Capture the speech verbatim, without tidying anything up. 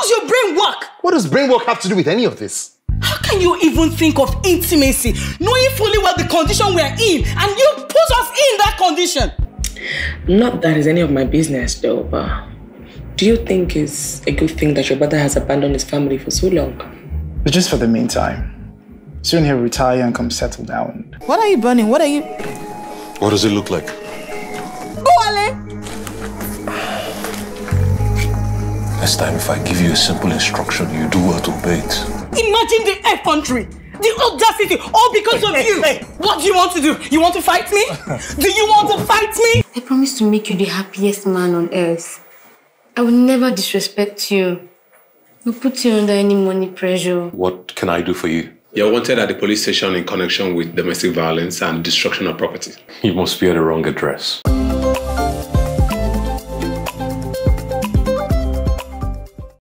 does your brain work? What does brain work have to do with any of this? How can you even think of intimacy, knowing fully well the condition we're in, and you put us in that condition? Not that is any of my business though, but do you think it's a good thing that your brother has abandoned his family for so long? It's just for the meantime. Soon he'll retire and come settle down. What are you burning? What are you... What does it look like? Go, Ale! Next time, if I give you a simple instruction, you do well to obey it. Imagine the F country, the audacity, all because of you. What do you want to do? You want to fight me? Do you want to fight me? I promise to make you the happiest man on earth. I will never disrespect you. Or put you under any money pressure. What can I do for you? You're wanted at the police station in connection with domestic violence and destruction of property. You must be at the wrong address.